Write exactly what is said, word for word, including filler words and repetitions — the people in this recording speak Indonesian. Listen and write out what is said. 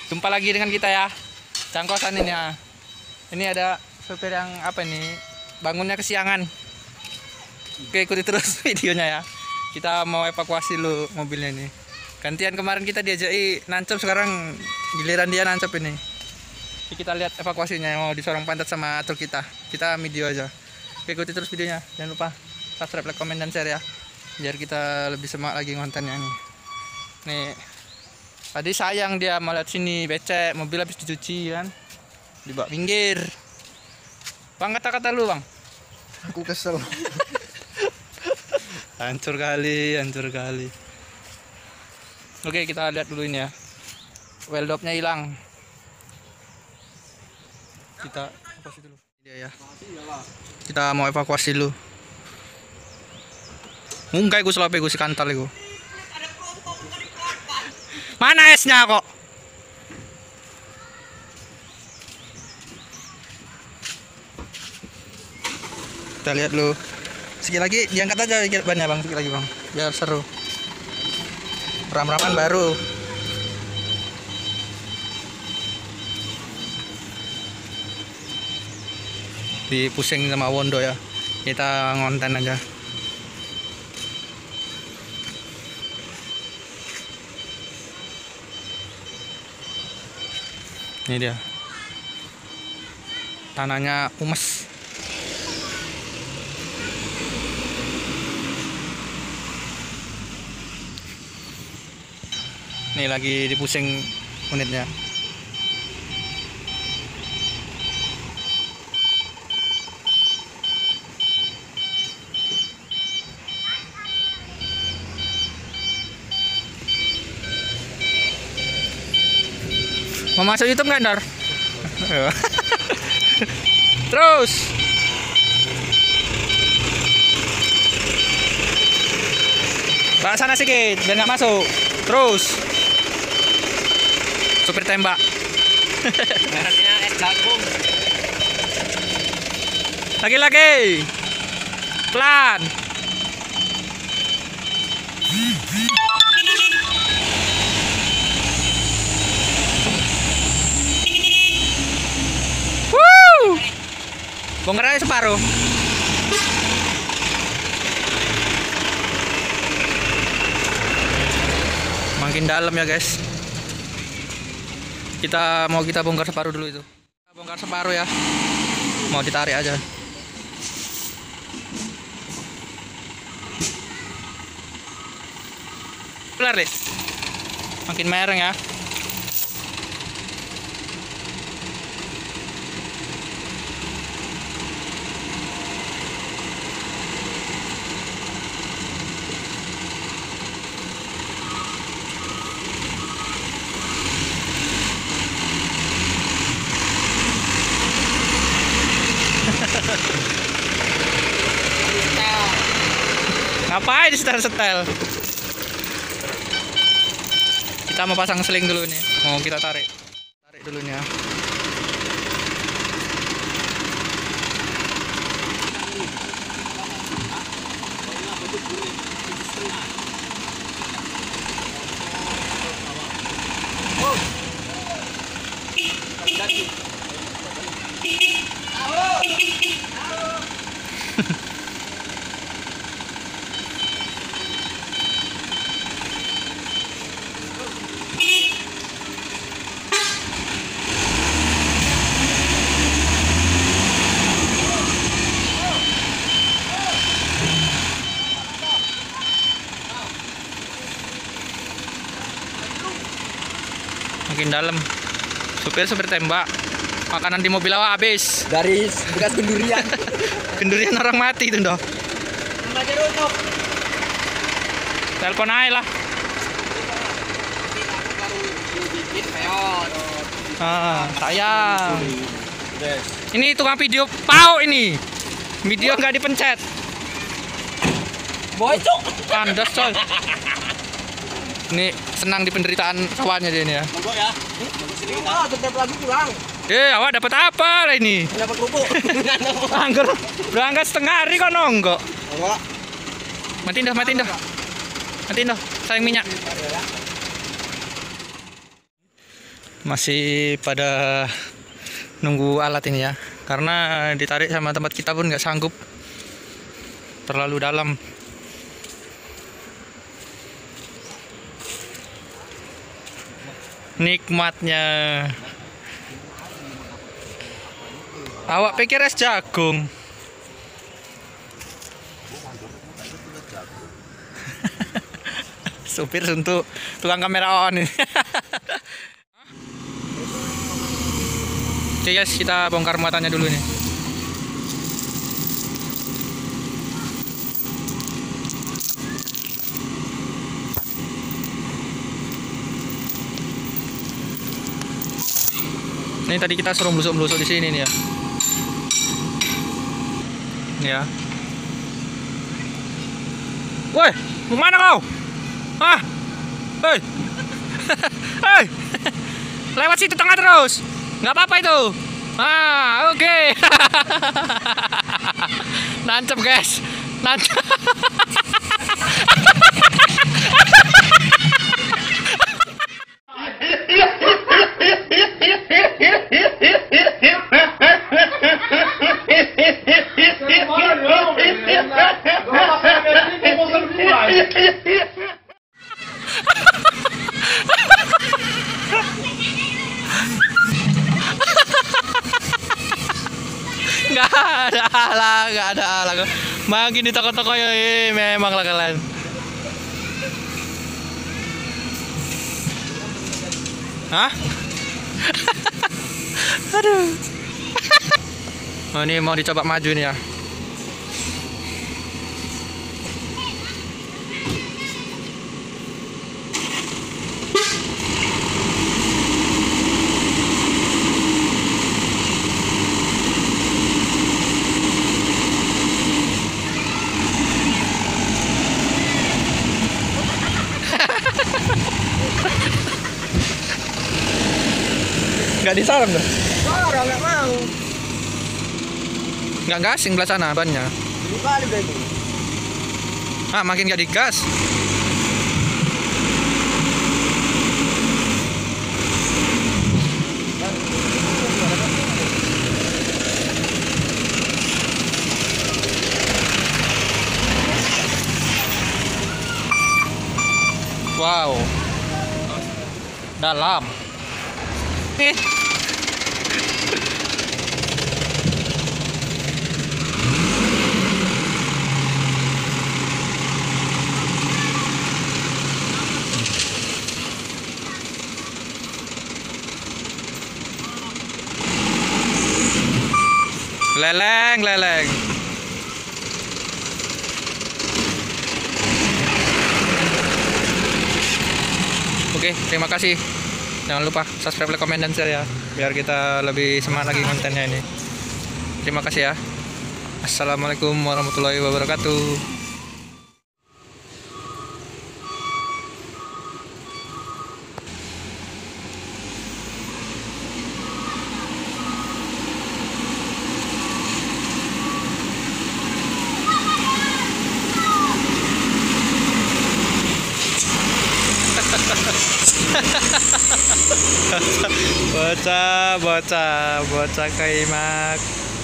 Jumpa lagi dengan kita ya, Cangkosan ini ya. Ini ada sopir yang apa ini, bangunnya kesiangan. Oke, ikuti terus videonya ya. Kita mau evakuasi dulu mobilnya ini. Gantian kemarin kita diajaki nancep, sekarang giliran dia nancep ini. Jadi kita lihat evakuasinya, mau disorong pantat sama truk kita. Kita video aja. Oke, ikuti terus videonya. Jangan lupa subscribe, like, komen, dan share ya, biar kita lebih semangat lagi kontennya nih. Nih, tadi sayang dia mau lihat sini, becek, mobil habis dicuci kan, dibawa pinggir. Bang, kata-kata lu bang. Aku kesel. Hancur kali, hancur kali. Oke, kita lihat dulu ini ya. Well dopnya hilang. Kita evakuasi dulu. Dia ya. Kita mau evakuasi dulu. Mungkai gue selape gue si kantal itu. Mana esnya kok? Kita lihat dulu. Sekali lagi diangkat aja bannya bang, sekali lagi bang, biar seru. Ram-raman baru. Dipusing sama Wondo ya. Kita ngonten aja. Ini dia. Tanahnya umes. Ini lagi dipusing unitnya. Mau masuk YouTube nggak, Dar? Terus. Bawa sana sedikit, biar nggak masuk. Terus. Supir tembak. Mereknya es jagung. Lagi-lagi. Pelan. Bongkar aja separuh. Makin dalam ya guys. Kita mau kita bongkar separuh dulu itu. Kita bongkar separuh ya. Mau ditarik aja. Kelar deh. Makin mereng ya. Ngapain setel-setel? Kita mau pasang seling dulu nih. Mau kita tarik. Tarik dulu nih ya. Makin dalam. Supir supir tembak. Makanan di mobil awak habis. Garis bekas gendurian. Gendurian orang mati itu, Doh. Telepon aja lah. Ah, sayang. Ini tukang video pau ini. Video nggak dipencet. Bocok. Kandas coy. Ini senang di penderitaan kawannya dia ini ya. Monggo ya. Ah, tetap lagi pulang. Eh, awak dapat apa lah ini? Dapat kerupuk. Anggur berangkat setengah hari kok nonggok. Enggak. Matiin dah, matiin dah. Matiin dah, sayang minyak. masih pada nunggu alat ini ya, karena ditarik sama tempat kita pun nggak sanggup, terlalu dalam. Nikmatnya. Awak pikir es jagung? Supir untuk tukang kamera on ini. Oke guys, kita bongkar muatannya dulu nih. Ini tadi kita suruh melusuk-melusuk di sini nih ya. Nih ya. Woi, mau mana kau? Ah, hei, hei, lewat situ tengah terus, nggak apa-apa itu. Ah, oke. Okay. Nancep guys, nancep. Nggak ada lah, nggak ada lah. Makin di toko-toko ya, eh, memang lah kalian. Hah? Aduh. Oh, ini mau dicoba maju nih ya. Nggak disarang tuh? Orang nggak mau. Nggak gasing belah sana bannya. Ini kali udah itu. Ah, makin nggak digas. Wow, dalam. Eh. Leleng, leleng. Oke, terima kasih. Jangan lupa subscribe, like, komen, dan share ya, biar kita lebih semangat lagi kontennya ini. Terima kasih ya. Assalamualaikum warahmatullahi wabarakatuh. Bocah, bocah, bocah kaimak.